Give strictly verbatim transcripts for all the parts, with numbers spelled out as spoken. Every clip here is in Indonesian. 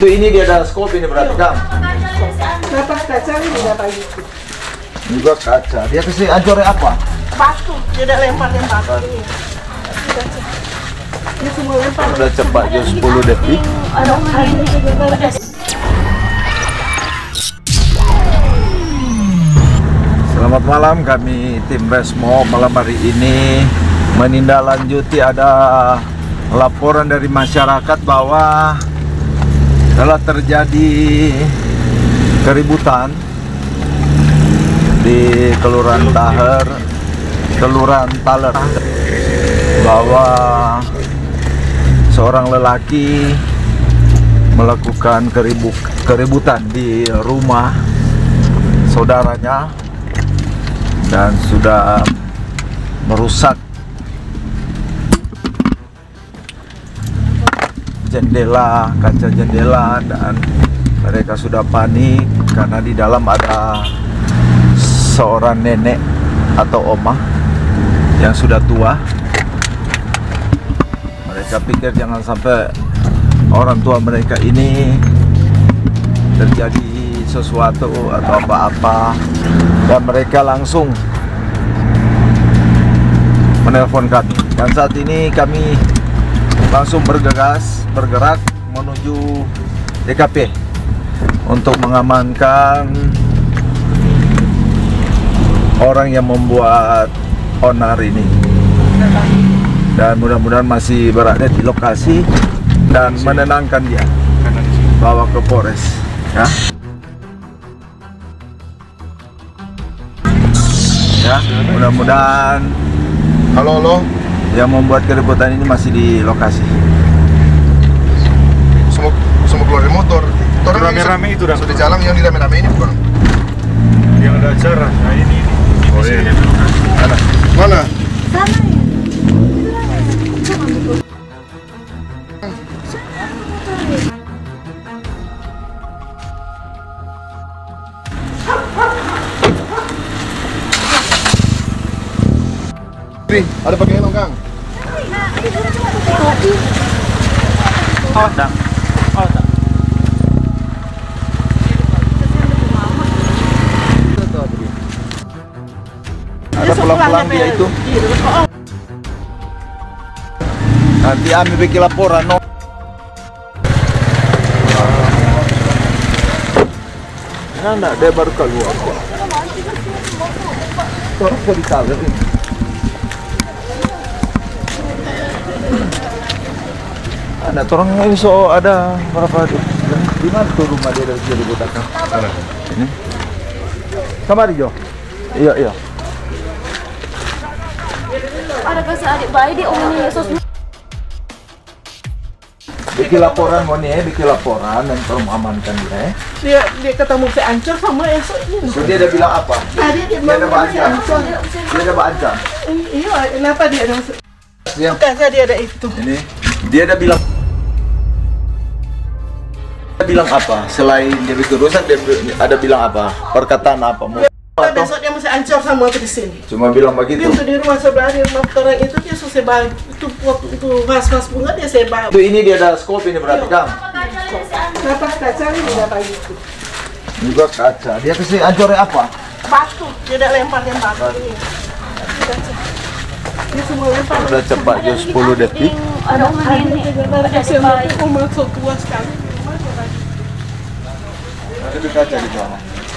Tuh ini dia ada skop ini berarti Kang. Kenapa kaca ini berapa gitu? Juga kaca. Dia kasih ancornya apa? Batu. Dia udah lempar-lempar ini. Dia semua lempar. Udah cepat jauh sepuluh detik. Ada ini juga. Selamat malam, kami tim Resmo malam hari ini menindaklanjuti ada laporan dari masyarakat bahwa telah terjadi keributan di Kelurahan Taher, Kelurahan Taler, bahwa seorang lelaki melakukan keribuk, keributan di rumah saudaranya dan sudah merusak jendela, kaca jendela, dan mereka sudah panik karena di dalam ada seorang nenek atau omah yang sudah tua. Mereka pikir jangan sampai orang tua mereka ini terjadi sesuatu atau apa-apa, dan mereka langsung menelpon kami, dan saat ini kami langsung bergegas bergerak menuju T K P untuk mengamankan orang yang membuat onar ini, dan mudah-mudahan masih berada di lokasi dan menenangkan dia, bawa ke Polres ya. Ya, mudah-mudahan halo halo yang membuat keributan ini masih di lokasi. semua semua keluar dari motor. Orang Rame-rame itu dah. sudah jalan, yang di rame-rame ini bukan? Yang ada acara. Nah ini ini. Oh iya. Mana? Mana? Sana ya. Ada pakai helm, Kang? Oh, dah. Oh, dah. Ada pulang-pulang dia itu. Nanti kami bikin laporan. No. Nah, dia baru keluar. Orang kok ditarik ini. Ada orang ini, so ada berapa di mana tuh rumah dia dari jadi botakan? Ini. Kamari Jo. Iya iya. Ada kasih adik bayi di omongnya sosmed. Bikin laporan mau nih, bikin laporan dan tolong amankan dia. Dia dia ketemu si Ancur sama esok ini. So, dia ada bilang apa? Tadi dia Dia ada bilang si bancam. Ancur. Dia ada bancam. Iya, kenapa dia ada? Dia, Bukan dia ada itu. ini dia ada bilang. Dia bilang apa? Selain dia bikin rusak, dia ada bilang apa? Perkataan apa? Mau atau Besok dia masih Ancur sama aku di sini. cuma bilang begitu? Pintu di rumah sebelah, di rumah orang itu dia susah banget. Itu pot itu vas-vas bunga dia sebar. Itu ini dia ada skop ini berarti Kang. Kenapa kaca ini berapa gitu? Juga kaca. Dia kasih ancornya apa? Batu. Dia udah lempar-lempar ini. Dia semua lempar. Udah cepat jauh sepuluh detik. Ada ini. Ada bayi. Umur tua sekali. Ada kaca di bawah.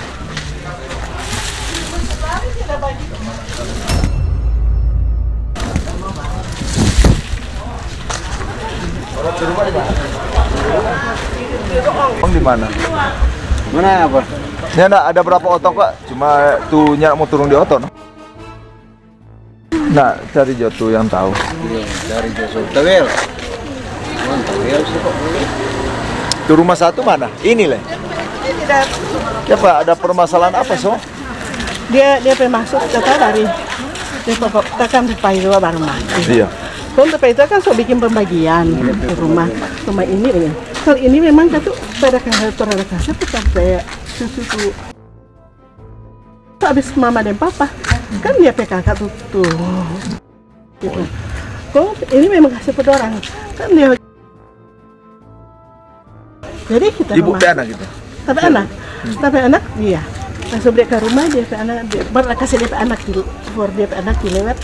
Bang di mana? Mana apa? Ini ada ada berapa otot Pak? Cuma tuh nyak mau turun di otot. No? Nah, cari Jotu yang tahu. Dari Joso. Tawel. Tawel sih kok. Itu rumah satu mana? Ini leh. Ya Pak, ada permasalahan apa so? Dia dia pengen masuk kata dari dia pokok kita kan sampai dua baru mati. Iya. Kan sampai itu kan so bikin pembagian di rumah rumah ini dengan. Kalau ini memang kata pada kantor ada kasih sampai susu. Habis mama dan papa kan dia P K K tuh tuh. Gitu. Kok ini memang kasih pada orang kan dia Jadi kita Ibu rumah. pe anak gitu. Tapi anak, tapi anak dia langsung dia ke rumah dia pe anak dia baru kasih dia pe anak di for dia pe anak di lewat.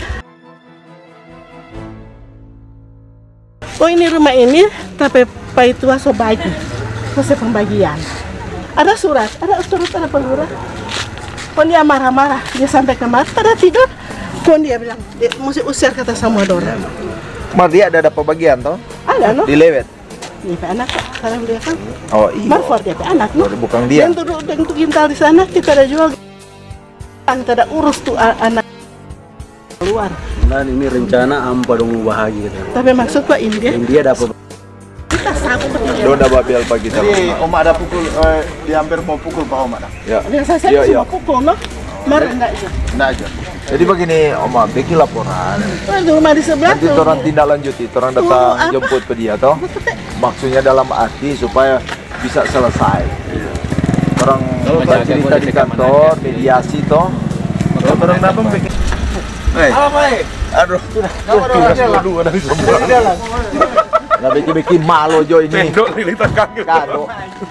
Oh ini rumah ini tapi pai tua so bagi, proses pembagian. Ada surat, ada surat ada pelurah. Kon dia marah-marah, dia sampai kemari, pada tidur. Kon dia bilang, dia mesti usir kata Samodora. Mar dia ada ada pembagian toh? Ada no? Di lewet. Dia pe anak, sekarang dia kan. Oh iya. Marfor dia pe anak no? Bukan dia. Dan untuk dan untuk gintal di sana kita ada jual. Kita ada urus tuh a- anak keluar. Dan ini rencana ampa dong bahagia gitu. Tapi maksud Pak India, India dapat kita satu betul. Dona babel pagi kita. Jadi Oma ada pukul, eh, dia hampir mau pukul Pak Oma dah. Ya. Yang saya Iya, saya iya. cuma pukul no. Marah enggak itu. Nah aja. Jadi begini, Oma, bikin laporan. Oh, di rumah di sebelah Nanti tuh. orang tindak lanjuti, orang datang Oh, apa? jemput ke dia toh. Maksudnya dalam arti supaya bisa selesai. Orang cerita di kantor, mediasi toh. Orang apa bikin? Hei. Apa eh? Aduh, dua dari semua. Nggak bikin bikin malu Jo ini. Tendok lilitan kaki. Kado.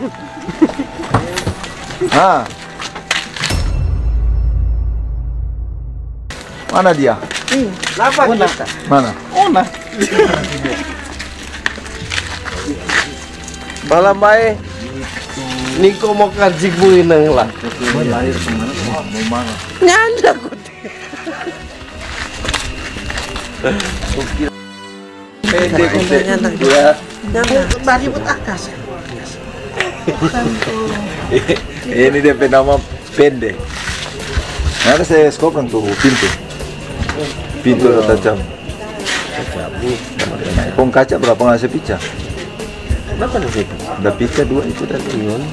Nah. Mana dia? Kenapa kita? Mana? Ona. Malam baik. Niko mau kajik buinang lah. Mau mana? Nyanda ku. Pendek ya. Bari but akas. Ini dia nama pendek. Nah, ada saya skop kan tuh pintu. Pintu tajam. Pong kaca berapa ngasih pica? Kenapa nih? Ada pica dua itu dan ion.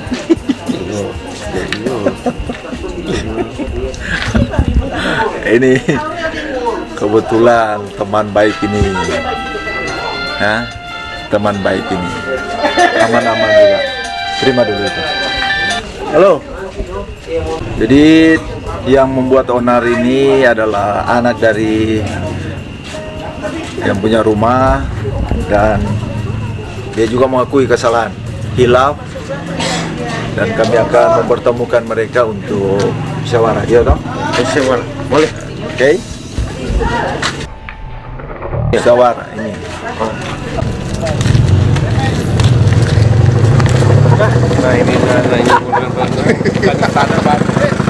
Ini kebetulan teman baik ini, ya, teman baik ini, aman-aman juga. Terima dulu itu. Halo. Jadi yang membuat onar ini adalah anak dari yang punya rumah dan dia juga mengakui kesalahan, hilaf, dan kami akan mempertemukan mereka untuk musyawarah, ya toh? Musyawarah. Boleh. Oke? Okay? Musyawarah ini. Nah ini nanya bukan tanah baru.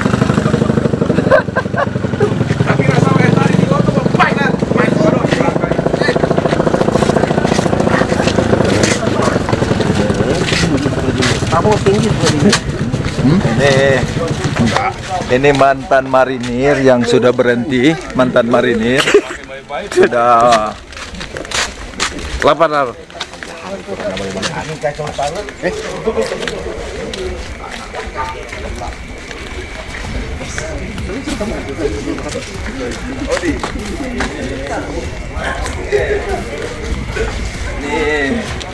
Kamu tinggi Hmm? Ini ini mantan marinir yang sudah berhenti, mantan marinir sudah Lapan ar. ini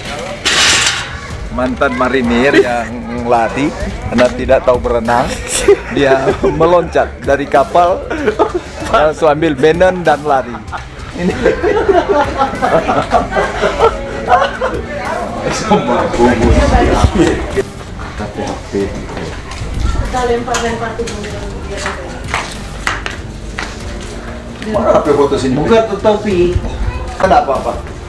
mantan marinir yang lari karena tidak tahu berenang. Dia meloncat dari kapal, langsung ambil benen dan lari. Ini semua kubus. Hati-hati. Kita lempar-lempar tuh. Mana H P foto sini? Buka tuh topi. Ada apa-apa?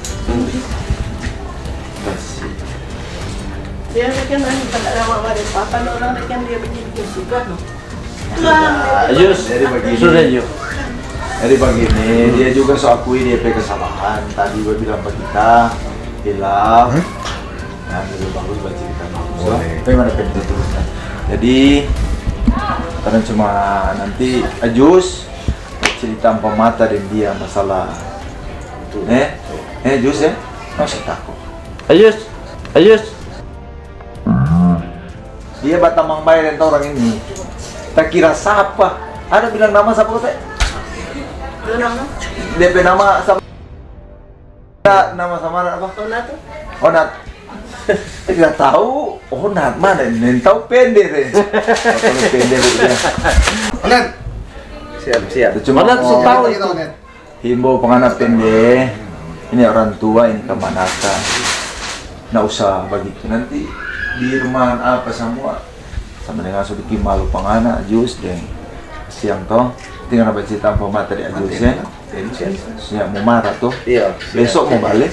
Dia kan nanti pada ramah pada papa orang kan dia begini juga no. Ayus. Jadi begini. Sudah yuk. Jadi begini, dia juga so akui dia punya kesalahan. Tadi gue bilang ke kita, bilang, nah lebih bagus buat cerita. Boleh. Bagaimana pengen teruskan? Jadi, karena cuma nanti Ajus cerita pemata dan dia masalah, eh, eh Jus ya, nggak usah takut. Ayus. Ayus. Dia batamang bayar dan orang ini. Tak kira siapa. Ada bilang nama siapa kok? D P nama sama nama sama apa? Onat tuh. Onat. Tidak tahu Onat mana? Nen tahu pendek deh. Kalau pendek dia. Onet. Siap siap. Cuma Onat mau tahu Kita itu. Onet. himbau penganut pendek. Ini orang tua ini kemanakan. Nggak usah begitu nanti Birman apa semua sama dengan sudah malu pangana jus deh siang toh tinggal apa cerita pemata di ajus ya siap mau marah tuh Iya. besok mau balik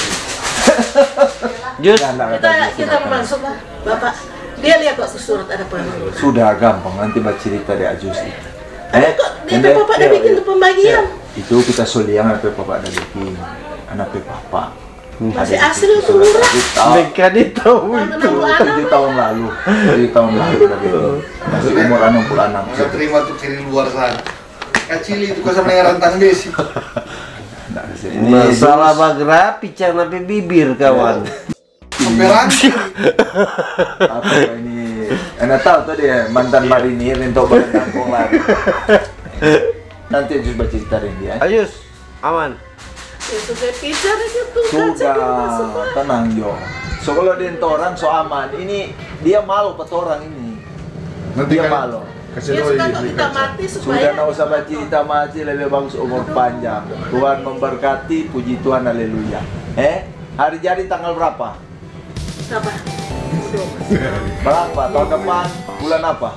Jus. Kita kita masuk lah, Bapak. Dia lihat waktu surat ada penghulu. sudah gampang nanti baca cerita di ajus Eh, kok dia nanti- Bapak dia bikin tuh pembagian. itu kita soliang apa papa ada bikin anak papa Masih asli tuh murah. Mereka di tahu Tahun itu. enam puluh enam. tujuh tahun lalu tujuh tahun lalu udah bikin masih umur enam puluh enam Nggak terima tuh kiri luar sana. Kecil itu kau sama yang rantang besi. Nah, ini Masalah bagra picang nape bibir kawan. Sampai ranting. apa ini enak tahu tuh dia mantan marinir untuk berendang lari nanti Jus baca cerita dia Ayus, aman. Ya sudah pisah aja tuh sudah tenang Jo so kalau dia orang so aman ini dia malu ke orang ini Nanti dia kan malu kasih Ya tahu sudah ini kok kita mati sudah supaya nggak usah baca cerita mati lebih bagus umur panjang Tuhan memberkati puji Tuhan haleluya eh hari jadi tanggal berapa apa? berapa tahun depan bulan apa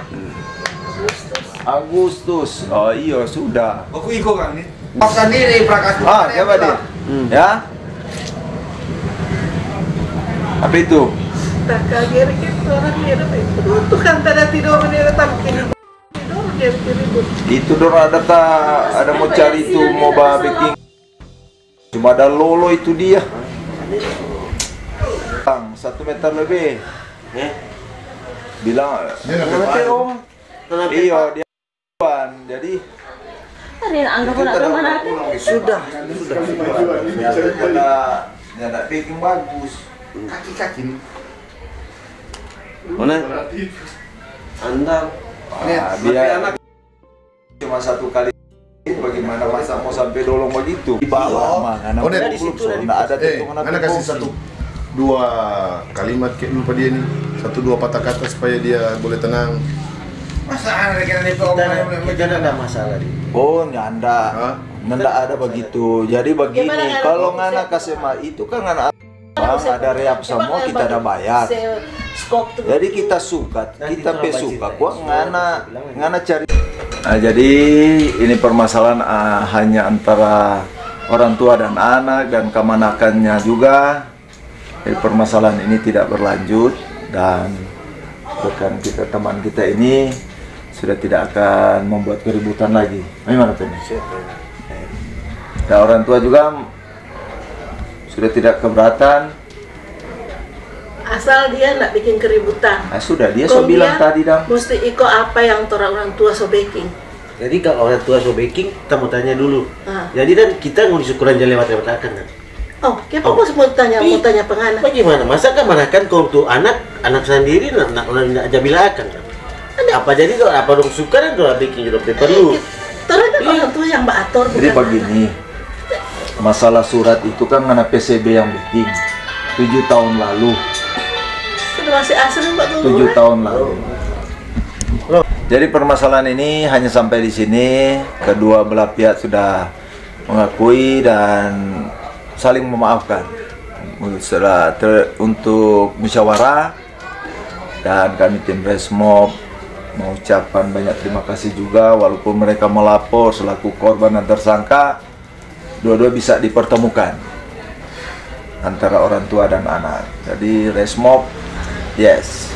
Agustus oh iya sudah Aku ikut kan nih. Pas sendiri prakas. ah coba deh ya apa itu Tak kaget gitu orang dia apa itu? Tuh kan tanda tidur dia tapi kini tidur dia ribut. itu dong ada ta, ada mau cari itu mau baking cuma ada lolo itu dia Bang, satu meter lebih Eh, bilang kenapa om? Kenapa? iya dia jadi Ada yang anggap nak ke mana kan? sudah sudah ada ada baking bagus Kaki-kaki nih. Mana? Anda. ah, dia cuma satu kali bagaimana masa mau sampai dolong begitu di bawah mah anak Oh, dia di di situ situ, nggak ada Eh, hitungan mana kasih satu dua kalimat kayak lupa dia nih. Satu dua patah kata supaya dia boleh tenang. Masa ada kira nih Kita kita ada masalah di. oh nyanda Hah? nggak ada begitu jadi begini Gimana ngana kalau bisa? ngana kasih mah itu kan ngana bang ada reap semua kita ada bayar Skop tuh. jadi kita suka Nanti kita itu pe apa suka cerita? gua ngana Bilang aja. ngana cari nah jadi ini permasalahan ah, hanya antara orang tua dan anak dan kemanakannya juga jadi permasalahan ini tidak berlanjut dan rekan kita teman kita ini sudah tidak akan membuat keributan lagi gimana tuh dan orang tua juga sudah tidak keberatan Asal dia nggak bikin keributan. ah, sudah dia so bilang tadi dah Mesti ikut apa yang tora orang tua so baking. Jadi kalau orang tua so baking, kita mau tanya dulu. Ah. Jadi kan kita mau disukuran jalan lewat-lewat akan kan. Oh, kenapa Oh. oh. mau tanya mau Ih. tanya pengana? Bagaimana? Masa kan manakan kalau untuk anak anak sendiri nak nak nak aja bilakan kan. Apa jadi kalau apa dong suka dan kalau baking juga perlu. Tora kan orang tua yang baator jadi bukan. begini masalah surat itu kan karena P C B yang bikin tujuh tahun lalu Sudah masih asli Pak tuh. tujuh tahun lalu jadi permasalahan ini hanya sampai di sini kedua belah pihak sudah mengakui dan saling memaafkan setelah ter- untuk musyawarah dan kami tim Resmob mengucapkan banyak terima kasih juga walaupun mereka melapor selaku korban dan tersangka dua-dua bisa dipertemukan antara orang tua dan anak jadi Resmob yes